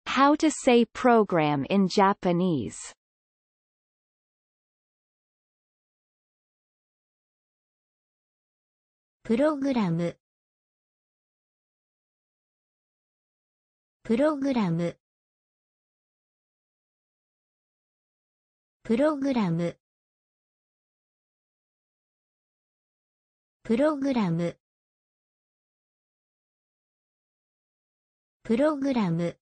How to say program in Japanese. プログラム、プログラム、プログラム、プログラム、プログラム、